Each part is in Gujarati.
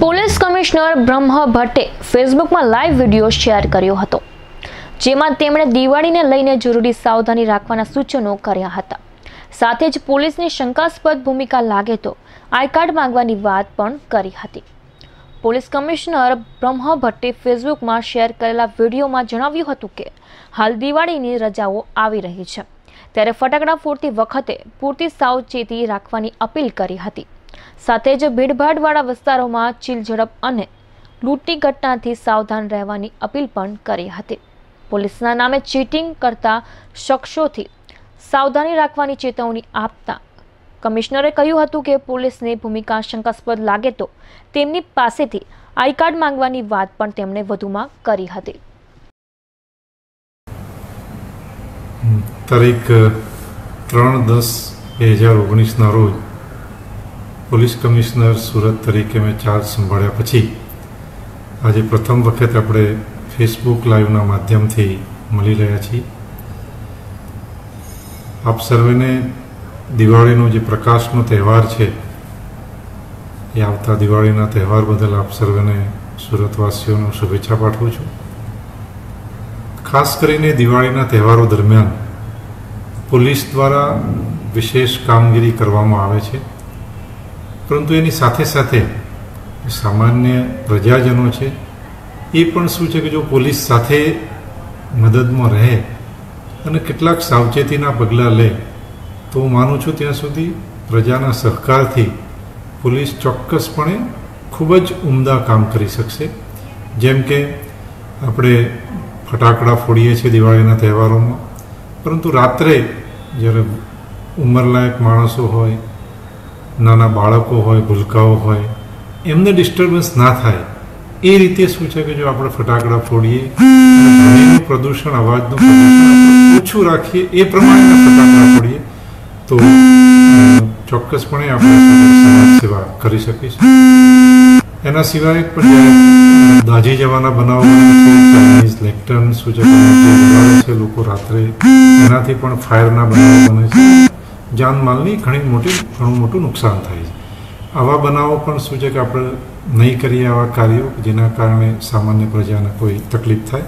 પોલીસ કમિશનર બ્રહ્મ ભટ્ટે ફેસબુકમાં લાઈવ વિડીયો શેર કર્યો હતો, જેમાં તેમણે દિવાળીને લઈને જરૂરી સાવધાની રાખવાના સૂચનો કર્યા હતા. સાથે જ પોલીસની શંકાસ્પદ ભૂમિકા લાગે તો આઈ કાર્ડ માંગવાની વાત પણ કરી હતી. પોલીસ કમિશનર બ્રહ્મ ભટ્ટે ફેસબુકમાં શેર કરેલા વિડીયોમાં જણાવ્યું હતું કે હાલ દિવાળીની રજાઓ આવી રહી છે, ત્યારે ફટાકડા ફોડતી વખતે પૂરતી સાવચેતી રાખવાની અપીલ કરી હતી. સાથે જ ભીડભાડવાળા વિસ્તારોમાં ચીલઝડપ અને લૂંટની ઘટનાથી સાવધાન રહેવાની અપીલ પણ કરી હતી. પોલીસના નામે ચીટિંગ કરતા શખ્સોથી સાવધાની રાખવાની ચેતવણી આપતા કમિશનરે કહ્યું હતું કે પોલીસની ભૂમિકા શંકાસ્પદ લાગે તો તેમની પાસેથી આઈ કાર્ડ માંગવાની વાત પણ તેમણે વધુમાં કરી હતી. તારીખ 3/10/2019 રોજ પોલીસ કમિશનર સુરત તરીકે મેં ચાર્જ સંભાળ્યા પછી આજે પ્રથમ વખત આપણે ફેસબુક લાઈવના માધ્યમથી મળી રહ્યા છીએ. આપ સર્વેને દિવાળીનો જે પ્રકાશનો તહેવાર છે એ આવતા દિવાળીના તહેવાર બદલ આપ સર્વેને સુરતવાસીઓને શુભેચ્છા પાઠવું છું. ખાસ કરીને દિવાળીના તહેવારો દરમિયાન પોલીસ દ્વારા વિશેષ કામગીરી કરવામાં આવે છે, પરંતુ એની સાથે સાથે સામાન્ય પ્રજાજનો છે એ પણ શું છે કે જો પોલીસ સાથે મદદમાં રહે અને કેટલાક સાવચેતીના પગલાં લે તો હું માનું છું ત્યાં સુધી પ્રજાના સહકારથી પોલીસ ચોક્કસપણે ખૂબ જ ઉમદા કામ કરી શકશે. જેમ કે આપણે ફટાકડા ફોડીએ છીએ દિવાળીના તહેવારોમાં, પરંતુ રાત્રે જ્યારે ઉંમરલાયક માણસો હોય, નાના બાળકો હોય, ભૂલકાઓ હોય, એમને ડિસ્ટર્બન્સ ના થાય એ રીતે શું છે કે જો આપણે ફટાકડા ફોડીએ, ધ્વનિનું પ્રદૂષણ, અવાજનું પ્રદૂષણ ઓછું રાખીએ, એ પ્રમાણેના ફટાકડા ફોડીએ તો ચોક્કસપણે આપણે સમાજ સેવા કરી શકીશું. એના સિવાય પણ જ્યારે દાઝી જવાના બનાવો ચાઇનીઝ લેક્ટર્ન શું છે છે લોકો રાત્રે એનાથી પણ ફાયરના બનાવો બને છે, જાનમાલની ઘણું મોટું નુકસાન થાય છે. આવા બનાવો પણ શું છે કે આપણે નહીં કરીએ આવા કાર્યો જેના કારણે સામાન્ય પ્રજાને કોઈ તકલીફ થાય.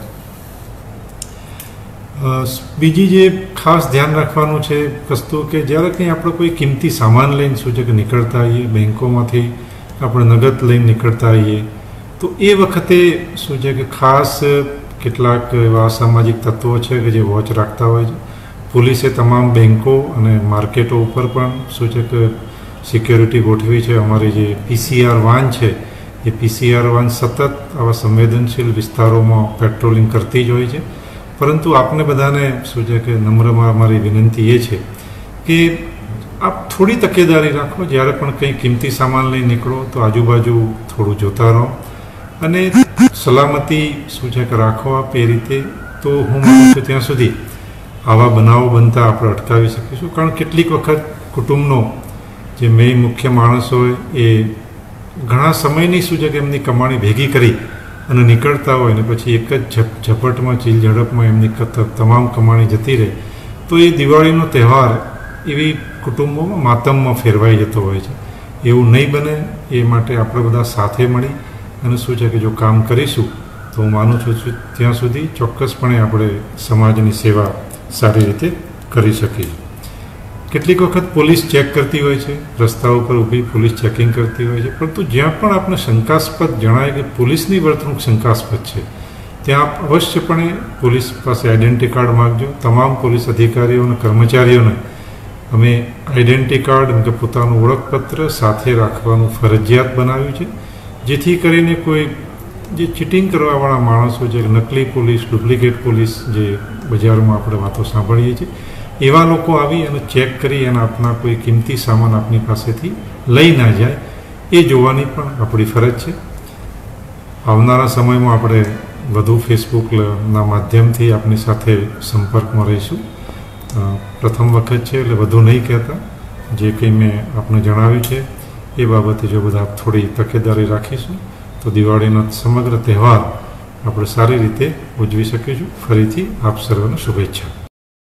બીજી જે ખાસ ધ્યાન રાખવાનું છે વસ્તુ કે જ્યારે કંઈ આપણે કોઈ કિંમતી સામાન લઈને શું છે કે નીકળતા આવીએ, બેંકોમાંથી આપણે નગદ લઈને નીકળતા આવીએ તો એ વખતે શું છે કે ખાસ કેટલાક એવા અસામાજિક તત્વો છે કે જે વોચ રાખતા હોય છે. પોલીસે તમામ બેંકો અને માર્કેટો ઉપર પણ શું છે કે સિક્યોરિટી ગોઠવી છે. અમારી જે PCR વાન છે એ PCR વાન સતત આવા સંવેદનશીલ વિસ્તારોમાં પેટ્રોલિંગ કરતી જ હોય છે. પરંતુ આપને બધાને શું છે કે નમ્રમાં અમારી વિનંતી એ છે કે આપ થોડી તકેદારી રાખો. જ્યારે પણ કંઈ કિંમતી સામાન લઈ નીકળો તો આજુબાજુ થોડું જોતા રહો અને સલામતી શું છે કે રાખો આપ એ રીતે. તો હું માનું છું ત્યાં સુધી આવા બનાવો બનતા આપણે અટકાવી શકીશું. કારણ કેટલીક વખત કુટુંબનો જે મેઇન મુખ્ય માણસ હોય એ ઘણા સમયની શું છે કે એમની કમાણી ભેગી કરી અને નીકળતા હોય ને પછી એક જ ઝપટમાં ચીલઝડપમાં એમની તમામ કમાણી જતી રહે તો એ દિવાળીનો તહેવાર એવી કુટુંબોમાં માતમમાં ફેરવાઈ જતો હોય છે. એવું નહીં બને એ માટે આપણે બધા સાથે મળી અને શું છે કે જો કામ કરીશું તો હું માનું છું ત્યાં સુધી ચોક્કસપણે આપણે સમાજની સેવા સારી રીતે કરી શકીએ. કેટલીક વખત પોલીસ ચેક કરતી હોય છે, રસ્તા ઉપર ઊભી પોલીસ ચેકિંગ કરતી હોય છે, પરંતુ જ્યાં પણ આપણે શંકાસ્પદ જણાય કે પોલીસની વર્તણૂક શંકાસ્પદ છે ત્યાં અવશ્યપણે પોલીસ પાસે આઈડેન્ટિટી કાર્ડ માગજો. તમામ પોલીસ અધિકારીઓ અને કર્મચારીઓને અમે આઈડેન્ટિટી કાર્ડ કે પોતાનું ઓળખપત્ર સાથે રાખવાનું ફરજિયાત બનાવ્યું છે, જેથી કરીને કોઈ જે ચીટિંગ કરવાવાળા માણસો છે, નકલી પોલીસ, ડુપ્લિકેટ પોલીસ જે બજારમાં આપણે વાતો સાંભળીએ છીએ, એવા લોકો આવી અને ચેક કરી અને આપના કોઈ કિંમતી સામાન આપની પાસેથી લઈ ના જાય એ જોવાની પણ આપણી ફરજ છે. આવનારા સમયમાં આપણે વધુ ફેસબુકના માધ્યમથી આપની સાથે સંપર્કમાં રહીશું. પ્રથમ વખત છે એટલે વધુ નહીં કહેતા. જે કંઈ મેં આપને જણાવ્યું છે એ બાબતે જો બધા થોડી તકેદારી રાખીશું તો દિવાળીનો સમગ્ર તહેવાર આપણે સારી રીતે ઉજવી શકીશું. ફરીથી આપ સર્વને શુભેચ્છા.